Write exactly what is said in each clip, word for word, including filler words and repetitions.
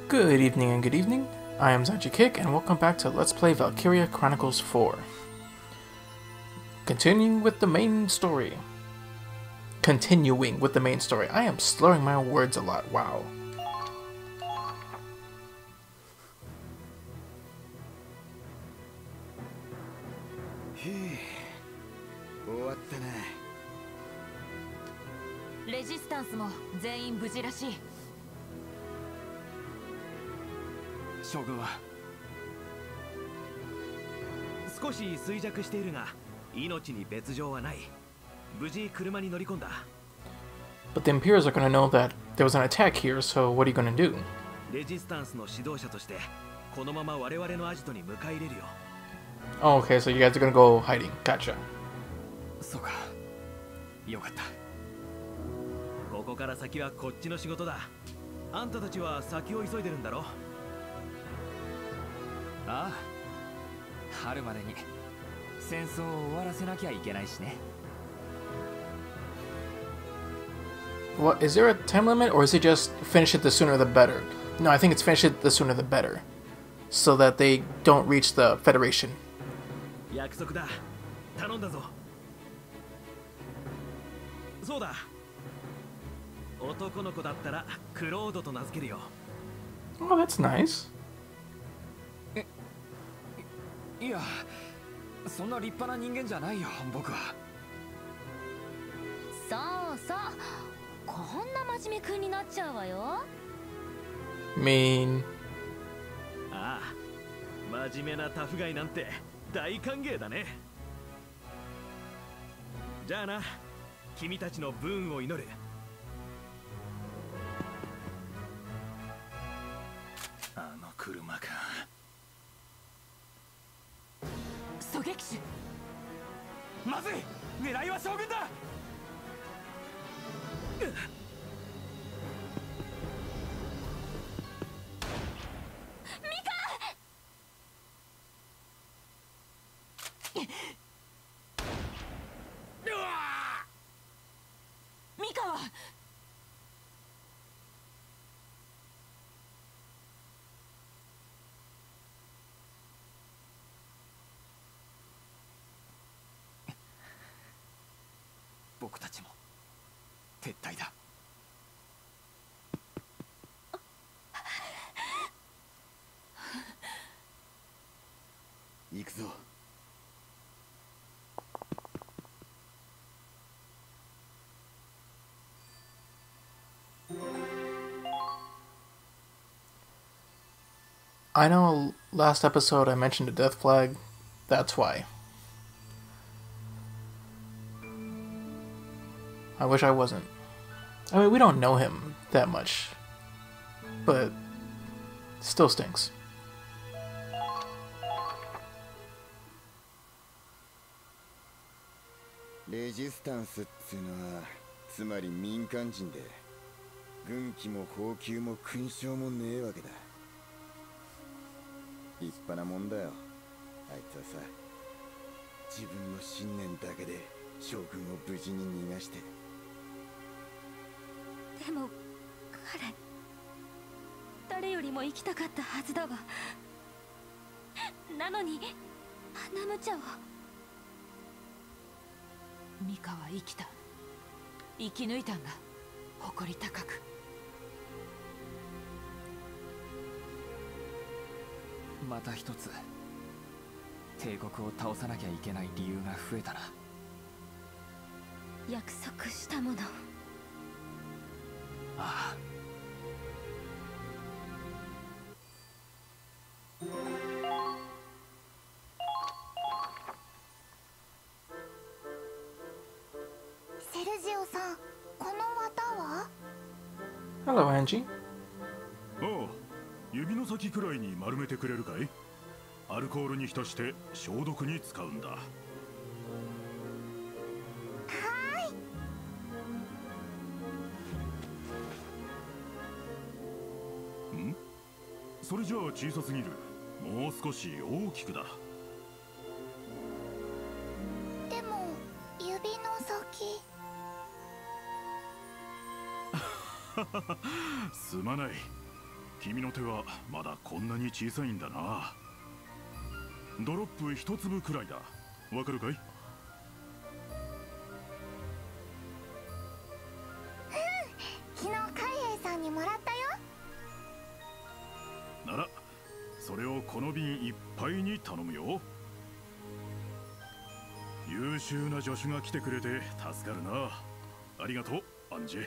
Good evening and good evening. I am Zanchi Kick and welcome back to Let's Play Valkyria Chronicles four. Continuing with the main story. Continuing with the main story. I am slurring my words a lot. Wow. Resistance も全員無事らしい。 将軍は少し衰弱しているが命に別状はない。無事車に乗り込んだ。 But the Imperials are gonna know that there was an attack here, so what are you gonna do? レジスタンスの指導者としてこのまま我々のアジトに迎え入れるよ。 Oh, okay, so you guys are gonna go hiding. Gotcha. そうか。よかった。ここから先はこっちの仕事だ。あんたたちは先を急いでるんだろ。ああ、春までに戦争を終わらせなきゃいけないしね。 What, is there a time limit, or is it just finish it the sooner the better? No, I think it's finish it the sooner the better, so that they don't reach the Federation. 約束だ。頼んだぞ。そうだ。男の子だったらクロードと名付けるよ。 Oh, that's nice. いや、そんな立派な人間じゃないよ、僕は。 そうそう、こんな真面目くんになっちゃうわよ。 Mean. ああ、真面目なタフガイなんて大歓迎だね。じゃあな、君たちのブーンを祈る。あの車か。狙撃手。まずい、狙いは将軍だ。ミカは僕たちも撤退だ。行くぞ。 I know last episode I mentioned a death flag. That's why. I wish I wasn't. I mean, we don't know him that much, but still stinks. レジスタンスっつうのはつまり民間人で軍機も補給も勲章もねえわけだ。立派なもんだよ。あいつはさ、自分の信念だけで将軍を無事に逃がして。 でも彼、誰よりも生きたかったはずだわ。なのにあんな無茶を。ミカは生きた。生き抜いたんだ。誇り高く。 また一つ帝国を倒さなきゃいけない理由が増えたな。 約束したもの。 ああ。 セルジオさん、この綿は？ Hello, Angie. おう、指の先くらいに丸めてくれるかい？アルコールに浸して消毒に使うんだ。ん？それじゃあ小さすぎる。もう少し大きくだ。 でも指の先。 すまない。 君の手はまだこんなに小さいんだな。ドロップ一粒くらいだ。わかるかい？ 昨日海兵さんにもらったよ。 ならそれをこの瓶いっぱいに頼むよ。優秀な助手が来てくれて助かるな。ありがとうアンジェ。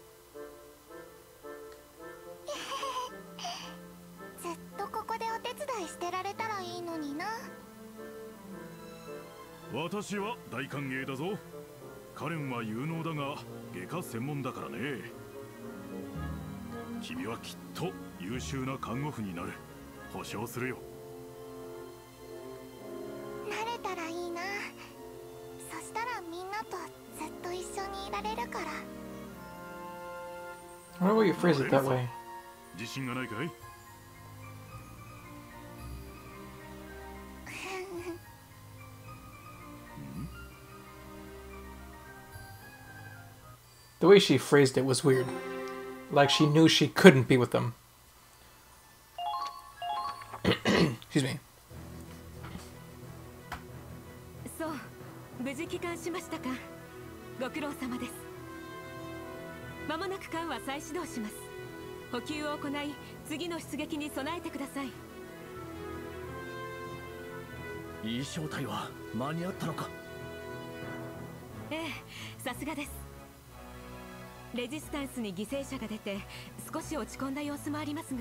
ずっとここでお手伝いしてられたらいいのにな。 私は大歓迎だぞ。カレンは有能だが外科専門だからね。君はきっと優秀な看護婦になる。保証するよ。 慣れたらいいな。そしたらみんなとずっと一緒にいられるから。 I wonder why you phrase it that way. 自信がないかい？ The way she phrased it was weird. Like she knew she couldn't be with them. Excuse me. そう、無事帰還しましたか。ご苦労様です。まもなく艦は再始動します。補給を行い、次の出撃に備えてください。 いい正体は間に合ったのか。 ええ、さすがです。レジスタンスに犠牲者が出て少し落ち込んだ様子もありますが、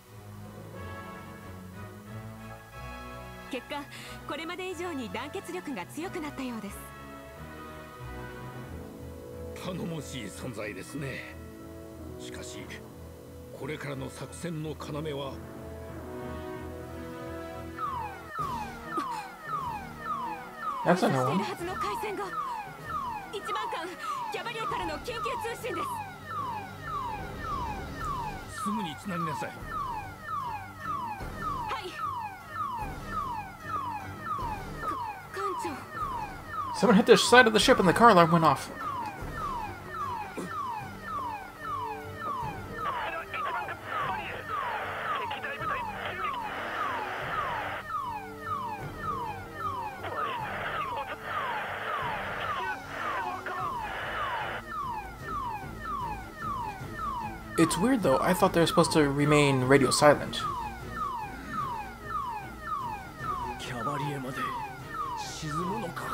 結果これまで以上に団結力が強くなったようです。 頼もしい存在ですね。しかしこれからの作戦の要は That's a して no い one. るはずの回線が一番艦キャバリアからの緊急通信です。 すぐにつなぎなさい。 はい。か艦長。 Someone hit the side of the ship and the car alarm went off. It's weird though, I thought they were supposed to remain radio silent. キャバリエまで沈むのか。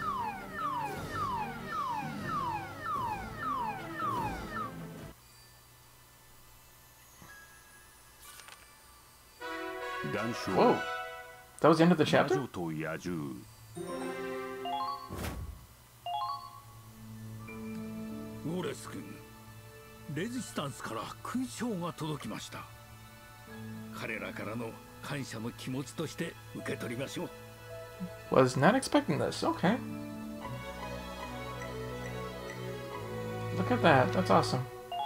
Whoa. That was the end of the chapter? ウォレス君、レジスタンスから勲章が届きました。彼らからの感謝の気持ちとして受け取りましょう。 Was not expecting this. Okay. Look at that. That's awesome.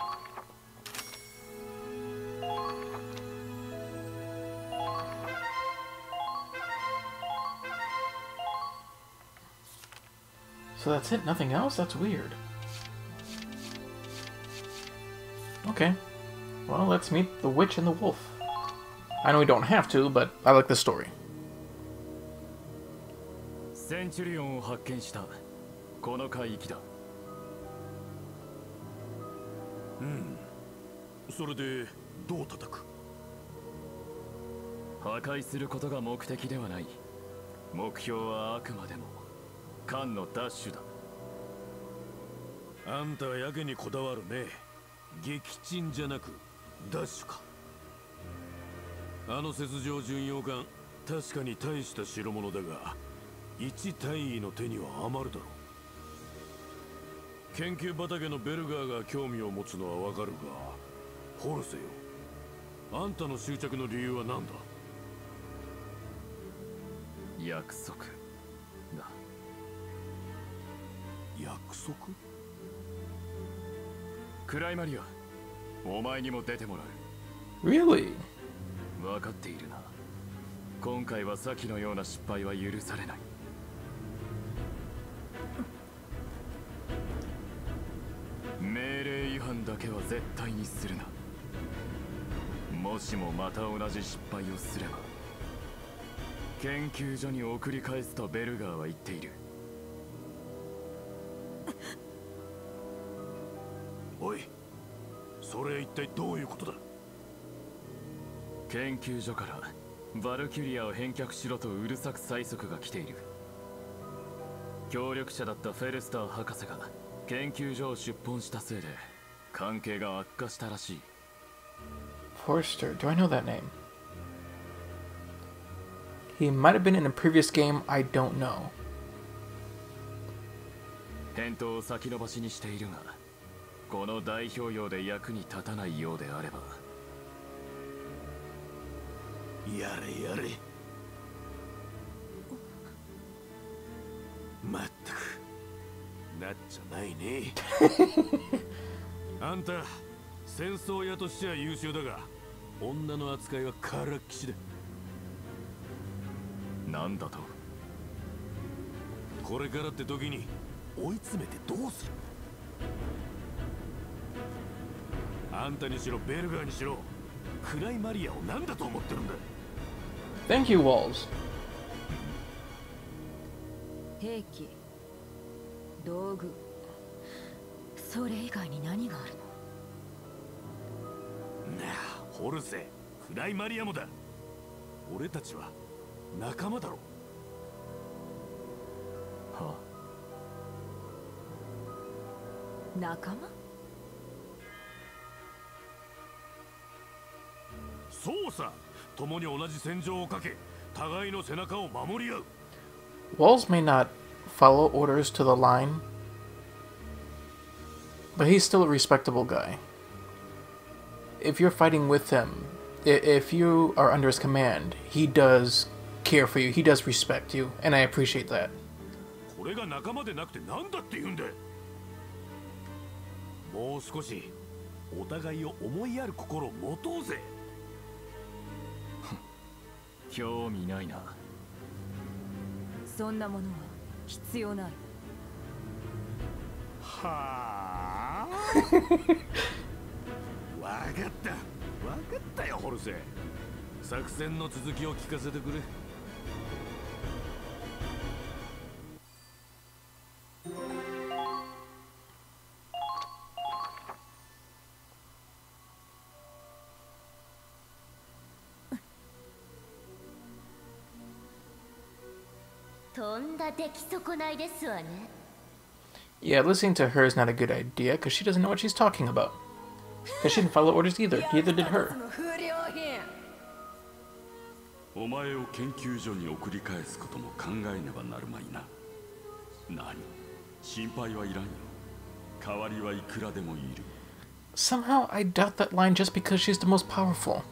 So that's it? Nothing else? That's weird. Okay. Well, let's meet the witch and the wolf. I know we don't have to, but I like this story. センチュリオンを発見したこの海域だ。 うん。それでどう叩く？ 破壊することが目的ではない。目標はあくまでも艦のダッシュだ。 あんたはやけにこだわるね。撃沈じゃなくダッシュか。あの雪上巡洋艦、確かに大した代物だが一大尉の手には余るだろう。研究畑のベルガーが興味を持つのはわかるが、ホルセよ、あんたの執着の理由は何だ？ 約束だ。 約束？ クライマリア、お前にも出てもらう。 Really? 分かっているな。今回は先のような失敗は許されない。命令違反だけは絶対にするな。 もしもまた同じ失敗をすれば研究所に送り返すとベルガーは言っている。 おい、それ一体どういうことだ？ 研究所からバルキュリアを返却しろとうるさく催促が来ている。協力者だったフェルスター博士が研究所を出奔したせいで関係が悪化したらしい。 Forster, do I know that name? He might have been in a previous game, I don't know. 返答を先延ばしにしているが、この代表用で役に立たないようであれば。 やれやれ。まったくなっちゃないね。あんた戦争屋としては優秀だが女の扱いはからっきしだ。 なんだと？ これからって時に追い詰めてどうする？あんたにしろベルガーにしろクライマリアを何だと思ってるんだ。 Thank you, Walls. 兵器、道具、それ以外に何があるの？ なあ、ホルセ、クライマリアもだ。俺たちは仲間だろ。 はあ、仲間？ そうさ、共に同じ戦場をかけ互いの背中を守り合う。 Walls may not follow orders to the line, but he's still a respectable guy. If you're fighting with him, if you are under his command, he does care for you, he does respect you, and I appreciate that. これが仲間でなくて何だって言うんだ。もう少しお互いを思いやる心を持とうぜ。 興味ないな。 そんなものは必要ない。 はあ。わかった、わかったよホルセ。作戦の続きを聞かせてくれ。 とんだ出来損ないですわね。 Yeah, listening to her is not a good idea because she doesn't know what she's talking about. Because she didn't follow orders either. Neither did her. お前を研究所に送り返すことも考えねばなるまいな。何？心配はいらんよ。代わりはいくらでもいる。 Somehow I doubt that line just because she's the most powerful.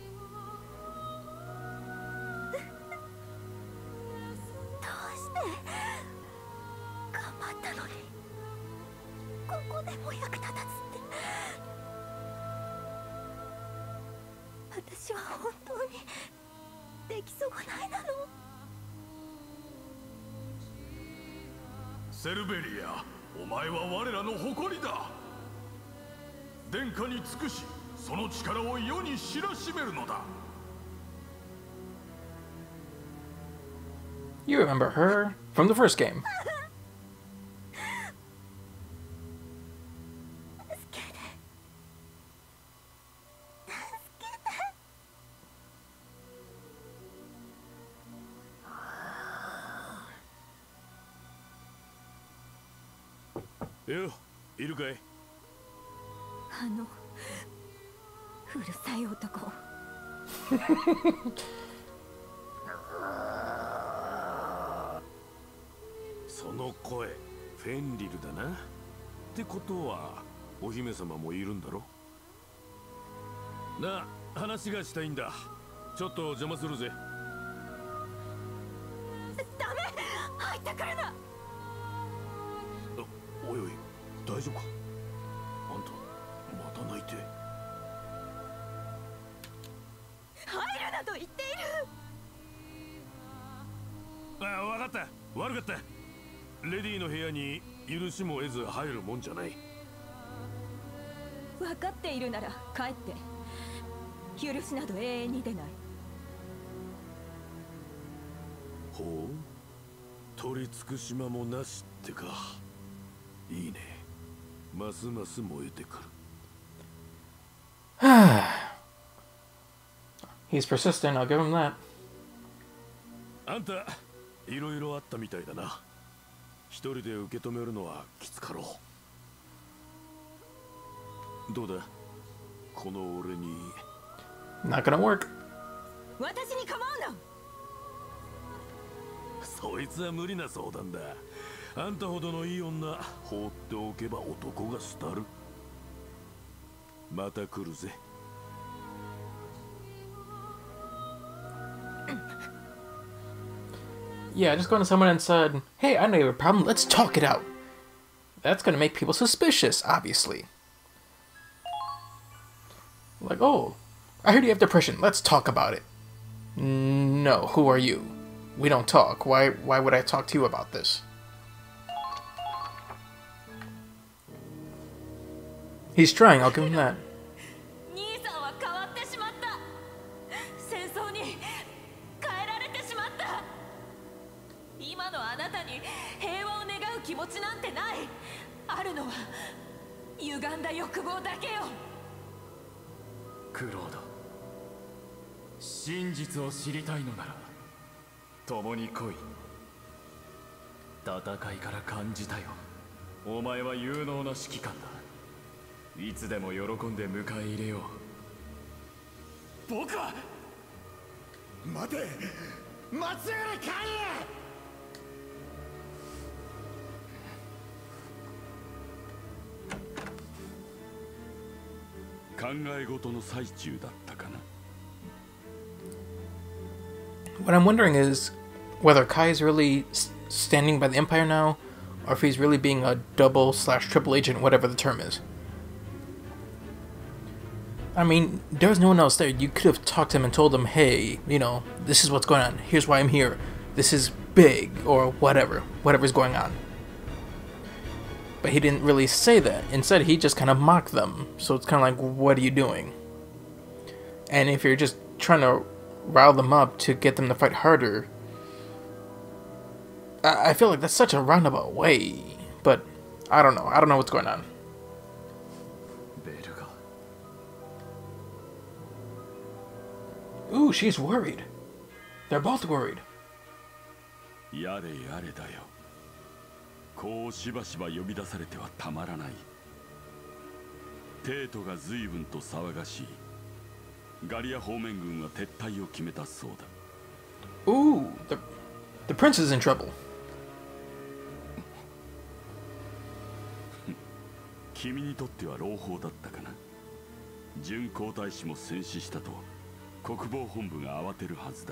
私は本当に出来損ないなの？ セルベリア、お前は我らの誇りだ。殿下に尽くし、その力を世に知らしめるのだ。 You remember her from the first game. よ、いるかい？ あのうるさい男。 その声、フェンリルだな。ってことはお姫様もいるんだろ？なあ、話がしたいんだ。ちょっと邪魔するぜ。 ダメ、入ってくるな。 おいおい、大丈夫か？あんたまた泣いて。 入るなと言っている。 ああ、わかった、悪かった。レディーの部屋に許しも得ず入るもんじゃない。 分かっているなら帰って。 許しなど永遠に出ない。 ほう、取り尽くし間もなしってか。いいね。ますます燃えてくる。 He's persistent, I'll give him that. あんた、いろいろあったみたいだな。一人で受け止めるのはきつかろう。どうだ、この俺に。 Not gonna work. 私に構うな。 そいつは無理な相談だ。あんたほどのいい女、放っておけば男が廃る。また来るぜ。 Yeah, just going to someone and said, hey, I know you have a problem, let's talk it out. That's going to make people suspicious, obviously. Like, oh, I heard you have depression, let's talk about it. No, who are you? We don't talk. Why, why would I talk to you about this? He's trying, I'll give him that. Kuroda, 真実を知りたいのなら共に来い。戦いから感じたよ。お前は有能な指揮官だ。いつでも喜んで迎え入れよう。 僕は待て、松浦海考え事の最中だったかな。 What I'm wondering is whether Kai is really standing by the Empire now, or if he's really being a double slash triple agent, whatever the term is. I mean, there was no one else there. You could have talked to him and told him, hey, you know, this is what's going on. Here's why I'm here. This is big, or whatever. Whatever's going on. But he didn't really say that. Instead, he just kind of mocked them. So it's kind of like, what are you doing? And if you're just trying to rile them up to get them to fight harder, I, I feel like that's such a roundabout way. But I don't know. I don't know what's going on. Ooh, she's worried. They're both worried. やれやれだよ。こうしばしば呼び出されてはたまらない。テートが随分と騒がしい。ガリア方面軍は撤退を決めたそうだ。 Ooh, the, the prince is in trouble. 君にとっては朗報だったかな。準皇太子も戦死したと国防本部が慌てるはずだ。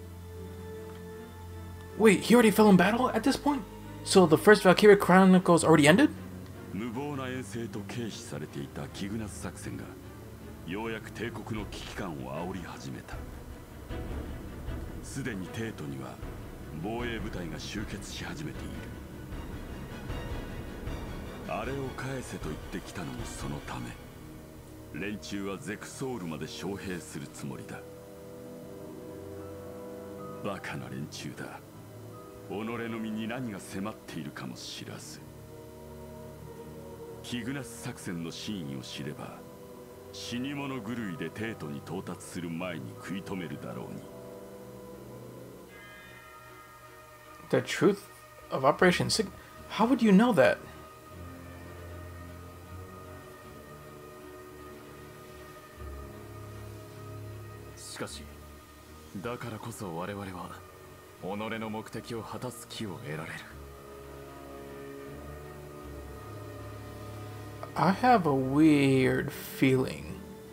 Wait, he already fell in battle at this point? So the first Valkyria Chronicles already ended? 無謀な遠征と軽視されていたキグナス作戦がようやく帝国の危機感を煽り始めた。すでにテートには防衛部隊が集結し始めている。あれを返せと言ってきたのもそのため。連中はゼクソールまで招兵するつもりだ。バカな連中だ。己の身に何が迫っているかも知らず。キグナス作戦の真意を知れば死に物狂いでテートに到達する前に食い止めるだろうに。 The truth of Operation Sig... How would you know that? しかし、だからこそ我々は己の目的を果たす気を得られる。 I have a weird feeling.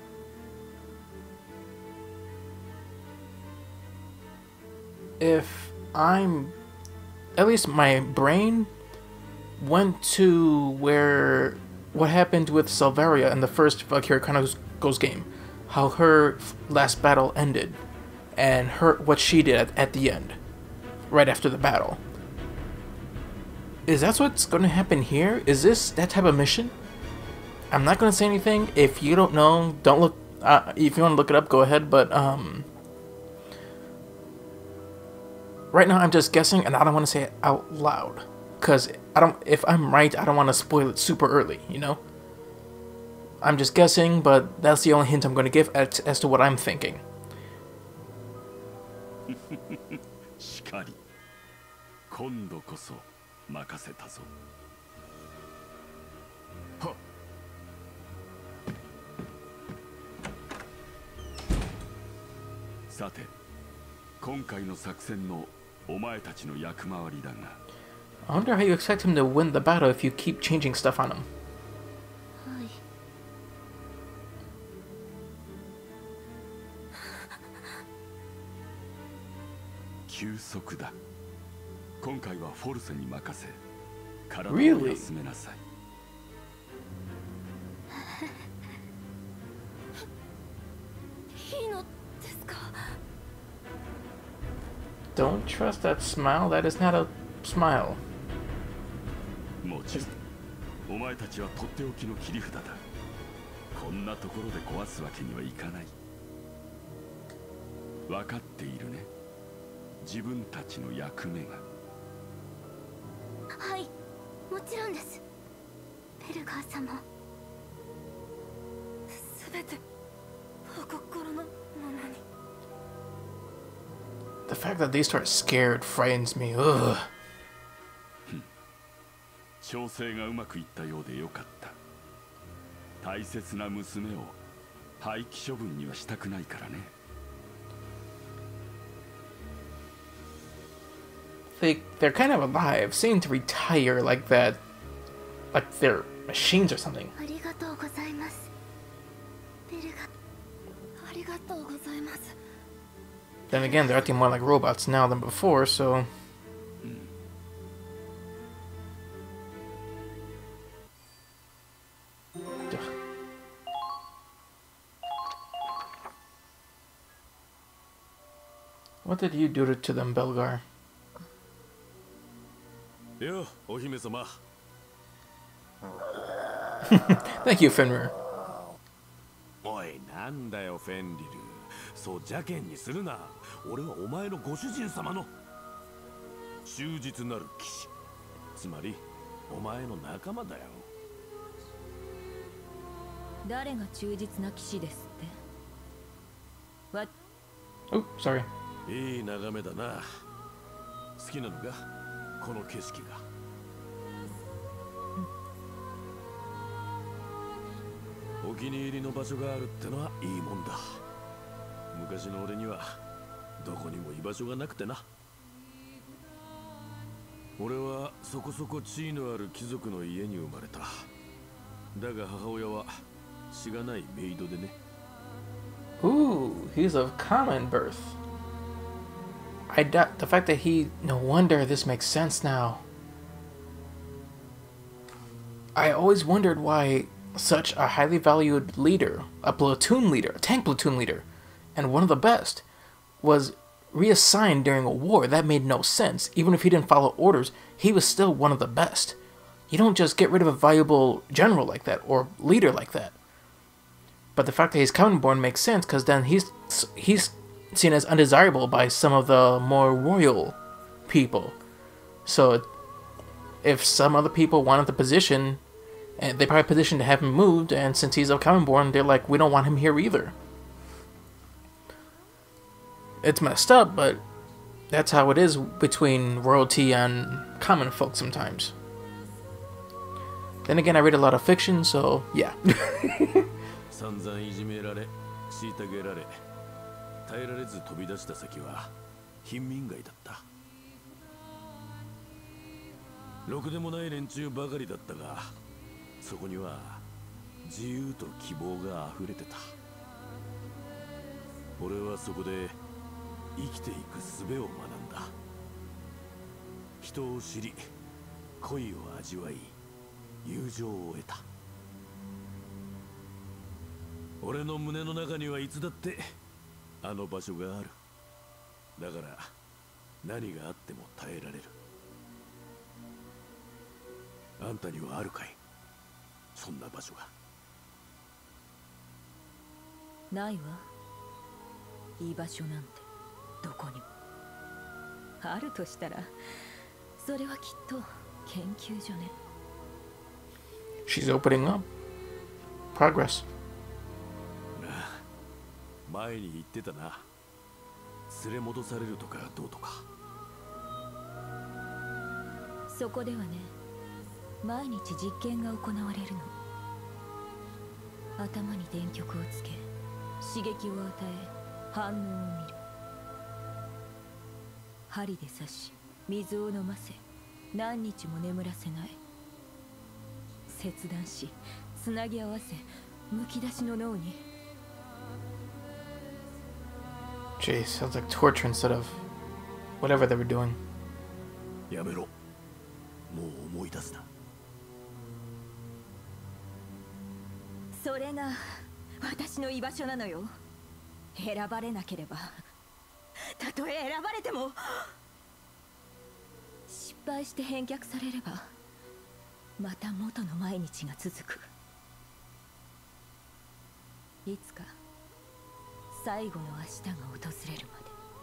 If I'm... At least my brain went to where... What happened with Selvaria in the first Valkyria Chronicles game. How her last battle ended. And her what she did at, at the end. Right after the battle. Is that what's going to happen here? Is this that type of mission? I'm not going to say anything. If you don't know, don't look Uh, if you want to look it up, go ahead. But um, right now, I'm just guessing, and I don't want to say it out loud, because I don't. If I'm right, I don't want to spoil it super early. You know. I'm just guessing, but that's the only hint I'm going to give as, as to what I'm thinking. しかり、今度こそ任せたぞ。はっ。さて、今回の作戦のお前たちの役回りだが。 I wonder how you expect him to win the battle if you keep changing stuff on him. 休息だ。今回はフォルセに任せ、体を休めなさい。 いいのですか? Don't trust that smile. That is not a smile. もちろん、お前たちはとっておきの切り札だ。こんなところで壊すわけにはいかない。分かっているね。自分たちの役目が。 はい、もちろんです。ベルガー様。すべてお心のままに。 The fact that they start scared frightens me. Ugh. 調整がうまくいったようでよかった。大切な娘を廃棄処分にはしたくないからね。 They, they're kind of alive, seem to retire like that, like they're machines or something. ありがとうございます。ベルガ、ありがとうございます。 Then again, they're acting more like robots now than before, so... What did you do to them, Belgar? よ、お姫様。 Thank you, Fenrir. おい、なんだよ、フェンリル。そう邪険にするな。俺はお前のご主人様の忠実なる騎士。つまり、お前の仲間だよ。 誰が忠実な騎士ですって? What? Oh, sorry. いい眺めだな。好きなのか、この景色が。お気に入りの場所があるってのはいいもんだ。昔の俺にはどこにも居場所がなくてな。俺はそこそこ地位のある貴族の家に生まれた。だが母親はしがないメイドでね。 Ooh, he's of common birth. I doubt the fact that he... No wonder this makes sense now. I always wondered why such a highly valued leader, a platoon leader, a tank platoon leader, and one of the best, was reassigned during a war. That made no sense. Even if he didn't follow orders, he was still one of the best. You don't just get rid of a valuable general like that, or leader like that. But the fact that he's common born makes sense, because then he's he's seen as undesirable by some of the more royal people. So if some other people wanted the position, and they probably positioned to have him moved, and since he's of common born, they're like, we don't want him here either. It's messed up, but that's how it is between royalty and common folk sometimes. Then again, I read a lot of fiction, so yeah. 散々いじめられ、虐げられ、耐えられず飛び出した先は貧民街だった。ろくでもない連中ばかりだったが、そこには自由と希望が溢れてた。俺はそこで生きていく術を学んだ。人を知り、恋を味わい、友情を得た。俺の胸の中にはいつだってあの場所がある。だから何があっても耐えられる。あんたにはあるかい、そんな場所が。 ないわ。居場所なんてどこにも。あるとしたらそれはきっと研究所ね。 She's opening up. Progress. 前に言ってたな。連れ戻されるとかどうとか。 そこではね、毎日実験が行われるの。頭に電極をつけ、刺激を与え、反応を見る。針で刺し、水を飲ませ、何日も眠らせない。切断し、つなぎ合わせ、むき出しの脳に。 Jeez, sounds like torture instead of whatever they were doing. やめろ。もう思い出すな。 それが私の居場所なのよ。選ばれなければ、たとえ選ばれても、失敗して返却されればまた元の毎日が続く。いつか最後の明日が訪れるま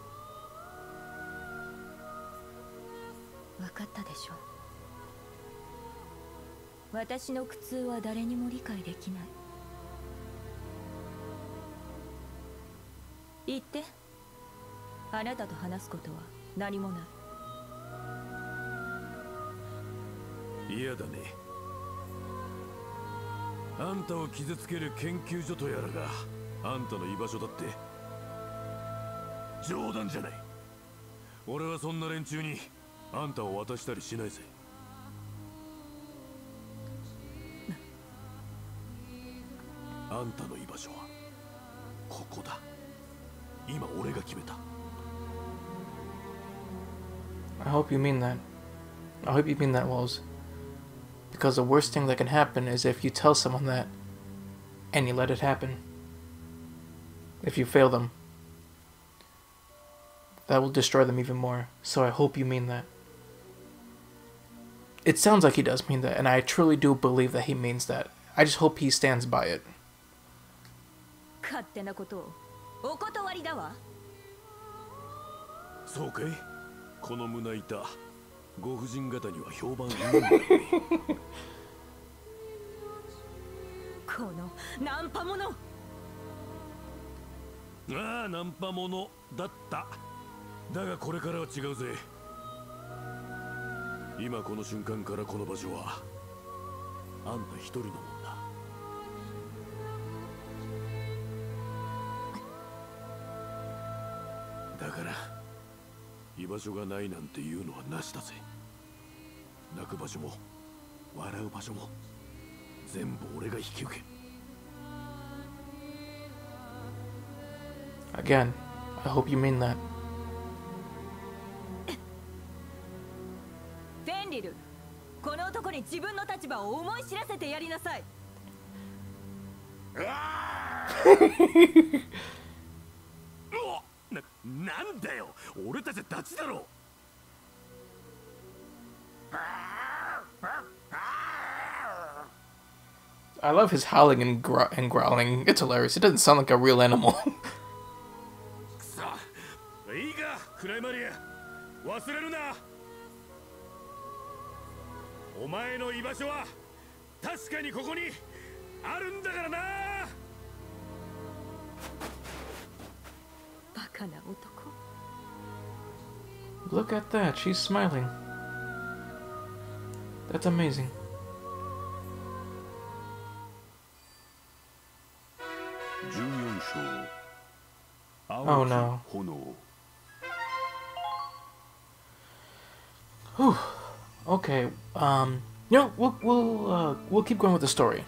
で。分かったでしょ。私の苦痛は誰にも理解できない。言って。あなたと話すことは何もない。 嫌だね。あんたを傷つける研究所とやらがあんたの居場所だって。冗談じゃない。俺はそんな連中にあんたを渡したりしないぜ。あんたの居場所はここだ。今俺が決めた。 I hope you mean that. I hope you mean that, Wells. Because the worst thing that can happen is if you tell someone that and you let it happen. If you fail them, that will destroy them even more. So I hope you mean that. It sounds like he does mean that, and I truly do believe that he means that. I just hope he stands by it. 勝手なことをお断りだわ。 そうかい。この胸板ご婦人方には評判いいんだね。 このナンパ者。 ああ、ナンパ者だった。だがこれからは違うぜ。今この瞬間からこの場所はあんた一人のもんだ。だから居場所がないなんていうのはなしだぜ。泣く場所も笑う場所も全部俺が引き受け。 Again, I hope you mean that. フェンリル、この男に自分の立場を思い知らせてやりなさい。 な、なんだよ、俺たちはダチだろ。 I love his howling and, gro and growling. It's hilarious. It doesn't sound like a real animal. くそ、いいか、クライマリア、忘れるな。お前の居場所は確かにここにあるんだからな。 バカな男。 Look at that. She's smiling. That's amazing. Oh no. Whew. Okay. Um. You know, we'll we'll uh, we'll keep going with the story.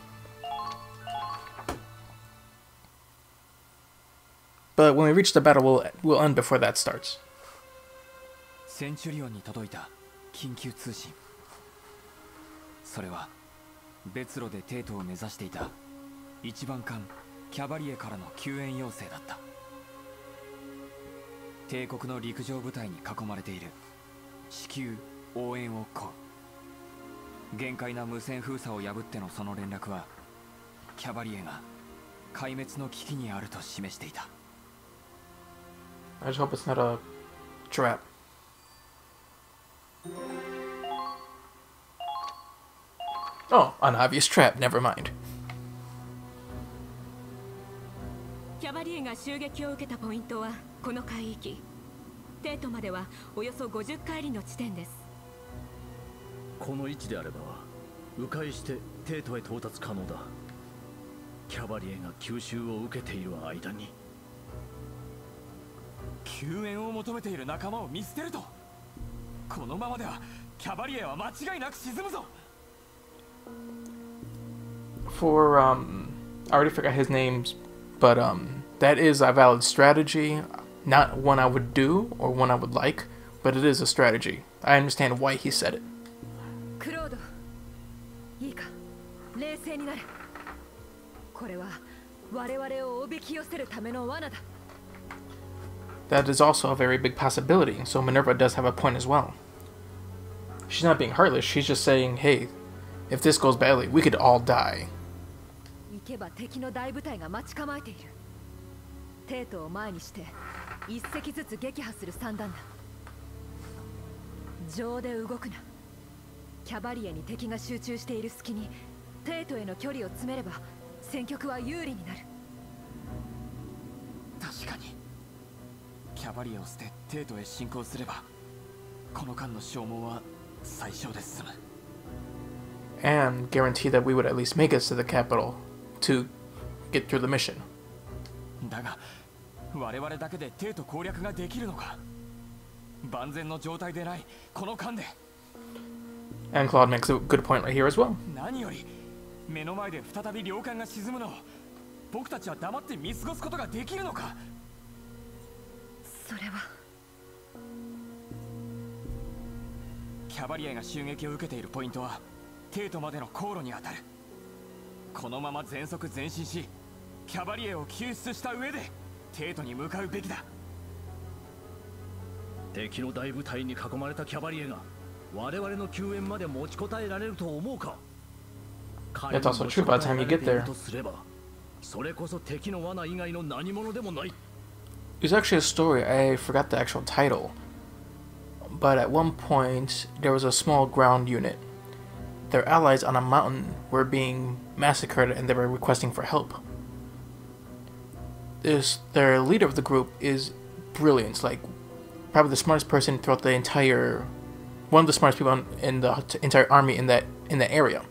But when we reach the battle, we'll we'll end before that starts. センチュリオンに届いた緊急通信。それは別路でテートを目指していた一番艦キャバリエからの救援要請だった。帝国の陸上部隊に囲まれている至急応援を請う。限界な無線封鎖を破ってのその連絡はキャバリエが壊滅の危機にあると示していた。 I just hope it's not a trap. Oh, an obvious trap. Never mind. キャバリエが襲撃を受けたポイントはこの海域。テートまではおよそごじゅっかいりの地点です。 この位置であれば迂回してテートへ到達可能だ。キャバリエが吸収を受けている間に。 救援を求めている仲間を見捨てると、このままではキャバリエは間違いなく沈むぞ。 For um, I already forgot his names, but um, that is a valid strategy. Not one I would do or one I would like, but it is a strategy. I understand why he said it. クロード、いいか、冷静になれ。これは我々をおびき寄せるための罠だ。 That is also a very big possibility, so Minerva does have a point as well. She's not being heartless, she's just saying, hey, if this goes badly, we could all die. 行けば敵の大部隊が待ち構えている。テートを前にして一隻ずつ撃破する算段だ。情で動くな。キャバリエに敵が集中している隙にテートへの距離を詰めれば戦局は有利になる。 確かにキャバリエを捨てテートへ進行すればこの間の消耗は最小で済む。 And guarantee that we would at least make it to the capital to get through the mission. だが我々だけでテート攻略ができるのか。万全の状態でないこの間で。 And Claude makes a good point right here as well. 何より目の前で再び領艦が沈むのを僕たちは黙って見過ごすことができるのか。 それはキャバリエが襲撃を受けているポイントはテートまでの航路に当たる。このまま全速前進しキャバリエを救出した上でテートに向かうべきだ。 敵の大部隊に囲まれたキャバリエが我々の救援まで持ちこたえられると思うか。 That's also true by the time you get there. それこそ敵の罠以外の何者でもない。 There's actually a story, I forgot the actual title, but at one point there was a small ground unit. Their allies on a mountain were being massacred and they were requesting for help. This, their leader of the group is brilliant, like probably the smartest person throughout the entire, one of the smartest people in the entire army in that in the area.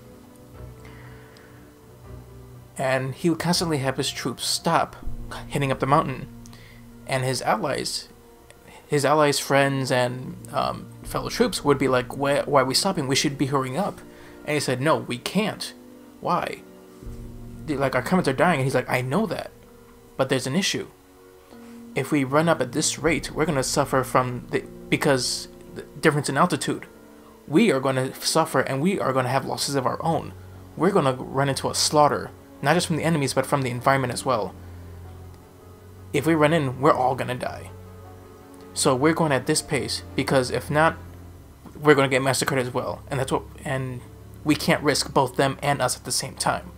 And he would constantly have his troops stop hitting up the mountain. And his allies, his allies, friends, and um, fellow troops would be like, why, why are we stopping? We should be hurrying up. And he said, no, we can't. Why? They're like, our comrades are dying. And he's like, I know that. But there's an issue. If we run up at this rate, we're going to suffer from the, because the difference in altitude. We are going to suffer and we are going to have losses of our own. We're going to run into a slaughter, not just from the enemies, but from the environment as well. If we run in, we're all going to die. So we're going at this pace, because if not, we're going to get massacred as well. And that's what, and we can't risk both them and us at the same time.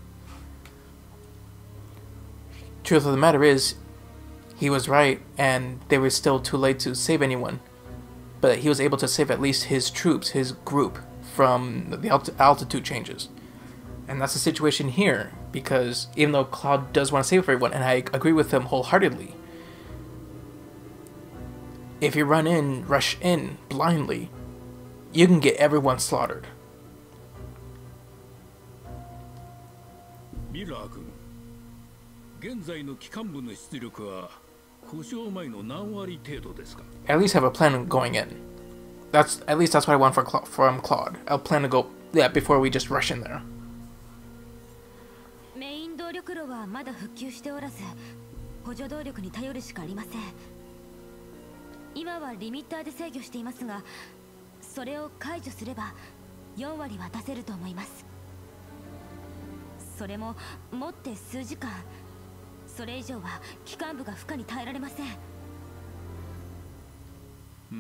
Truth of the matter is, he was right, and they were still too late to save anyone. But he was able to save at least his troops, his group, from the alt altitude changes. And that's the situation here, because even though Claude does want to save everyone, and I agree with him wholeheartedly, if you run in, rush in blindly, you can get everyone slaughtered. ミラー君、現在の機関部の出力は故障前の何割程度ですか? At least have a plan going in. That's at least that's what I want for Cla from Claude. I'll plan to go yeah before we just rush in there. メイン動力炉はまだ復旧しておらず、補助動力に頼るしかありません。今はリミッターで制御していますが、それを解除すればよんわりは出せると思います。それももって数時間。それ以上は機関部が負荷に耐えられません。 うん。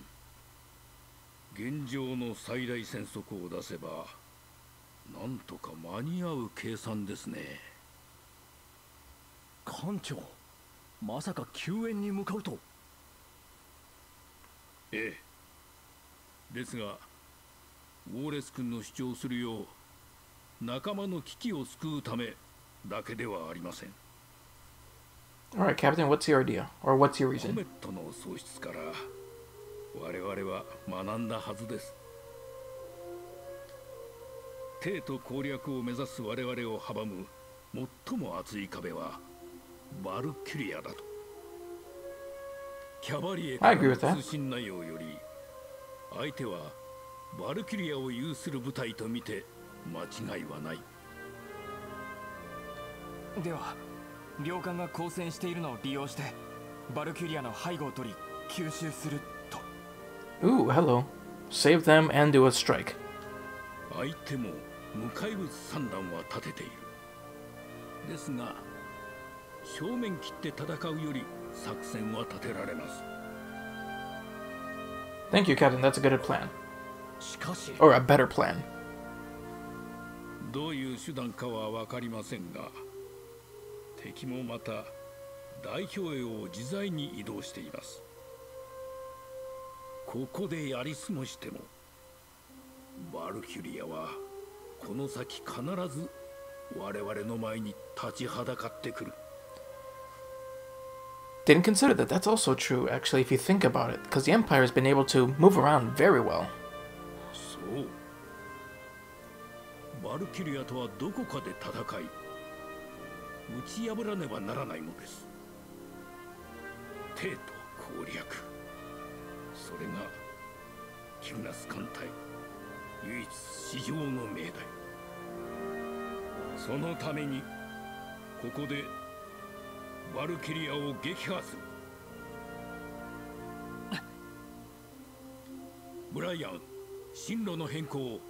現状の最大戦速を出せば、なんとか間に合う計算ですね。 艦長、まさか救援に向かうと。 ええ。ですがウォーレス君の主張するよう仲間の危機を救うためだけではありません。 Alright, Captain, what's your idea? Or what's your コ reason? メットの喪失から我々は学んだはずです。帝都攻略を目指す我々を阻む最も厚い壁はバルキュリアだと。キャバリエからの通信内容より相手はバルキュリアを有する部隊と見て間違いはない。 では領艦が交戦しているのを利用してバルキュリアの背後を取り吸収すると。 Ooh, hello. Save them and do a strike. 相手も向かい撃つ三段は立てている。ですが正面切って戦うより作戦は立てられます。 Thank you, Captain. That's a good plan. しかし Or a better plan. どういう手段かは分かりませんが敵もまた代表営を自在に移動しています。ここでやり過ごしてもバルキュリアはこの先必ず我々の前に立ちはだかってくる。 Didn't consider that. That's also true, actually, if you think about it, because the Empire has been able to move around very well. そう。バルキュリアとはどこかで戦い、打ち破らねばならないのです。帝都攻略。それがキグナス艦隊唯一史上の命題。そのためにここでバルキュリアを撃破する。ブライアン、進路の変更を。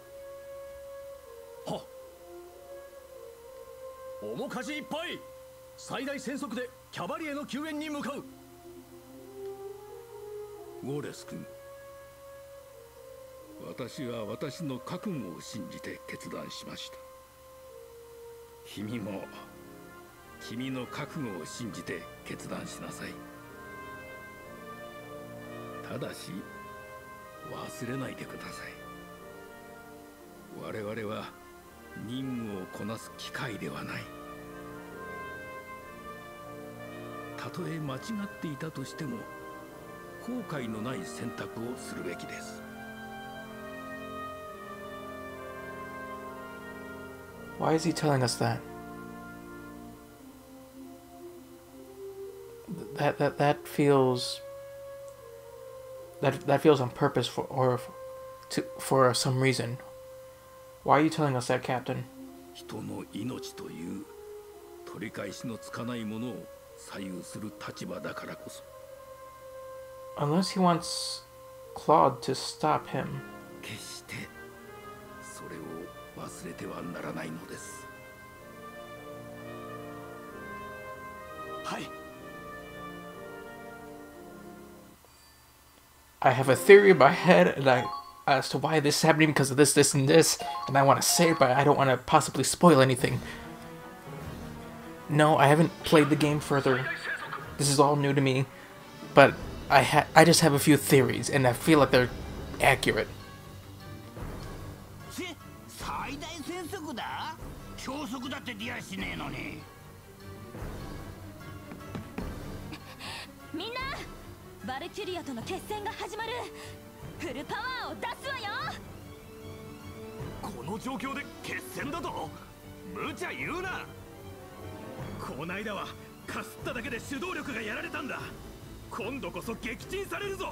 はっ。面かじいっぱい。最大戦速でキャバリエの救援に向かう。 ウォーレス君、私は私の覚悟を信じて決断しました。君も君の覚悟を信じて決断しなさい。ただし忘れないでください。我々は任務をこなす機械ではない。たとえ間違っていたとしても後悔のない選択をするべきです。 Why is he telling us that? That that that feels that that feels on purpose for or to for some reason. Why are you telling us that, Captain? 人の命という取り返しのつかないものを左右する立場だからこそ。 Unless he wants Claude to stop him. 決してそれを忘れてはならないのです。 はい。 I have a theory in my head and I, as to why this is happening because of this, this, and this, and I want to say it, but I don't want to possibly spoil anything. No, I haven't played the game further. This is all new to me, but I ha I just have a few theories, and I feel like they're accurate. 最大戦速だ？超速だって出やしねえのに。 みんな、バルキュリアとの決戦が始まる。フルパワーを出すわよ。 この状況で決戦だと？無茶言うな。こないだはかすっただけで主導力がやられたんだ。今度こそ撃沈されるぞ。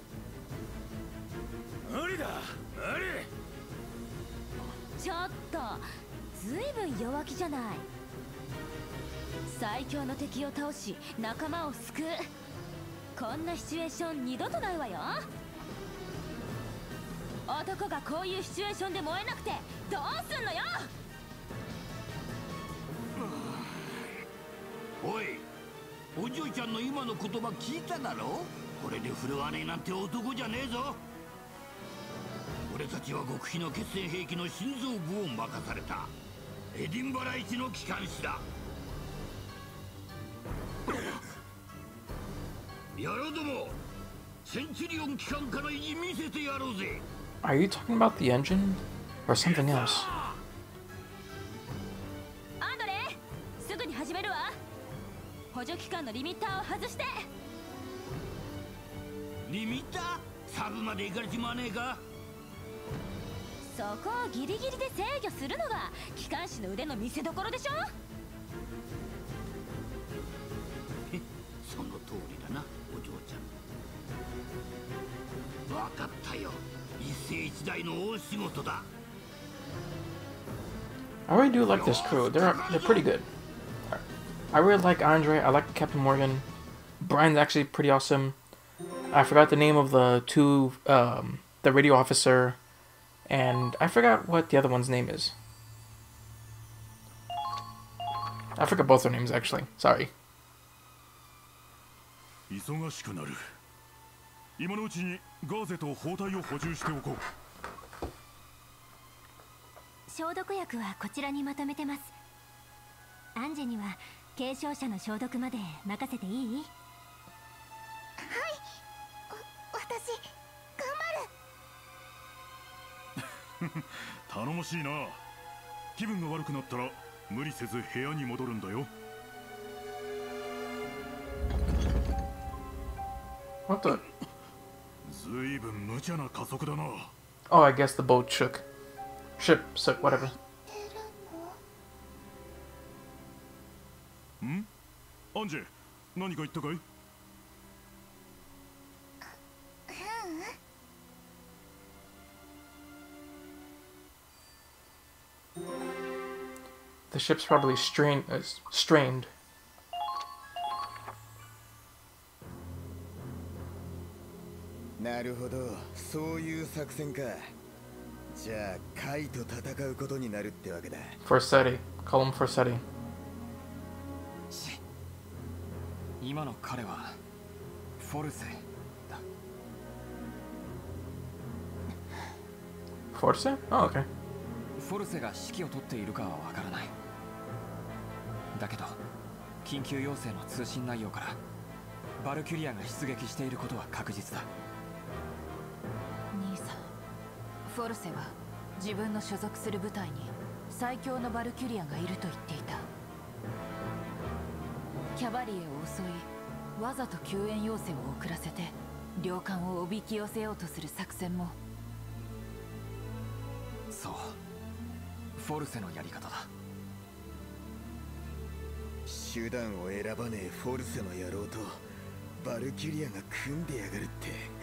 無理だ、無理。 ちょっと、ずいぶん弱気じゃない。最強の敵を倒し仲間を救う。こんなシチュエーション二度とないわよ。男がこういうシチュエーションで燃えなくてどうすんのよ。 おい、お嬢ちゃんの今の言葉聞いただろ？これで振るわねえなんて男じゃねえぞ。俺たちは極秘の決戦兵器の心臓部を任されたエディンバラ一の機関士だ。 Are you talking about the engine? Or something else? アンドレすぐに始めるわ。補助期間のリミッターを外して。 リミッター？サブまで行かれちまわねえか？ そこをギリギリで制御するのが機関士の腕の見せ所でしょ。 その通りだな、お嬢ちゃん。分かったよ。一世一代の大仕事だ。 I really do like this crew. They're they're pretty good. I really like Andre. I like Captain Morgan. Brian's actually pretty awesome. I forgot the name of the two, um, the radio officer, and I forgot what the other one's name is. I forgot both their names actually. Sorry. 忙しくなる。今のうちにガーゼと包帯を補充しておこう。 消毒薬はこちらにまとめてます。アンジェには軽症者の消毒まで任せていい？はい、 私頑張る。 頼もしいな。気分が悪くなったら無理せず部屋に戻るんだよ。 What the? ずいぶん無茶な加速だな。 Oh, I guess the boat shook. Ship, so whatever. ん？アンジェ、何か言ったかい？ The ship's probably strained. Uh, strained. なるほど、そういう作戦か。じゃあ、カイと戦うことになるってわけだ。 Forsetti. Call him Forsetti. 今の彼はフォルセだ。 Forse? Oh, okay. フォルセが指揮を執っているかはわからない。だけど、緊急要請の通信内容からバルキュリアが出撃していることは確実だ。 兄さん、フォルセは自分の所属する部隊に最強のバルキュリアがいると言っていた。キャバリエを襲い、わざと救援要請を遅らせて領艦をおびき寄せようとする作戦も。 そう、フォルセのやり方だ。 手段を選ばねえフォルセの野郎とバルキュリアが組んでやがるって。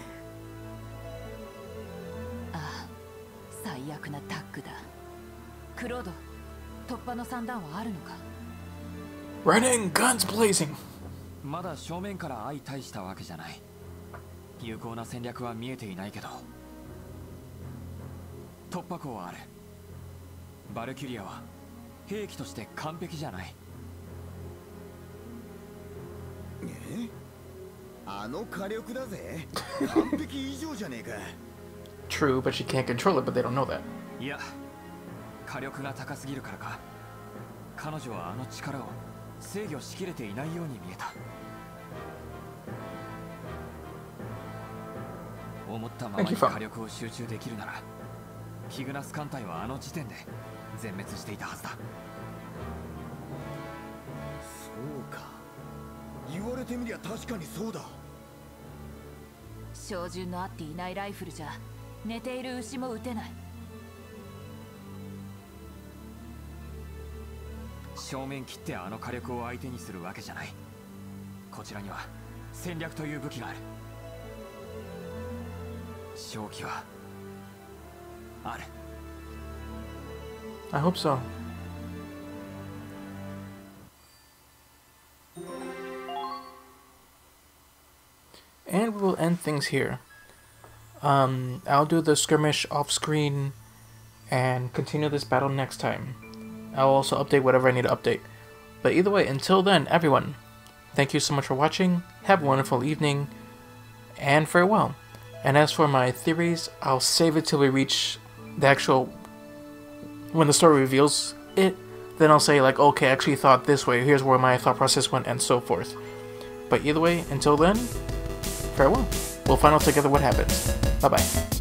ああ、最悪なタッグだ。クロード、突破の算段はあるのか？ Running, guns blazing. まだ正面から相対したわけじゃない。有効な戦略は見えていないけど、突破口はある。バルキュリアは兵器として完璧じゃない。 え？あの火力だぜ。完璧以上じゃねえか。 True, but she can't control it, but they don't know that. いや、火力が高すぎるからか。彼女はあの力を制御しきれていないように見えた。思ったままに火力を集中できるなら、ヒグナス艦隊はあの時点で全滅していたはずだ。 そうか。言われてみりゃ確かにそうだ。 照準の合っていないライフルじゃ寝ている牛も撃てない。 正面切ってあの火力を相手にするわけじゃない。こちらには戦略という武器がある。勝機はある。 I hope so. And we will end things here. Um, I'll do the skirmish off screen and continue this battle next time. I'll also update whatever I need to update. But either way, until then, everyone, thank you so much for watching. Have a wonderful evening, and farewell. And as for my theories, I'll save it till we reach the actual, when the story reveals it, then I'll say like, okay, I actually thought this way, here's where my thought process went, and so forth. But either way, until then, farewell. We'll find out together what happens. Bye bye.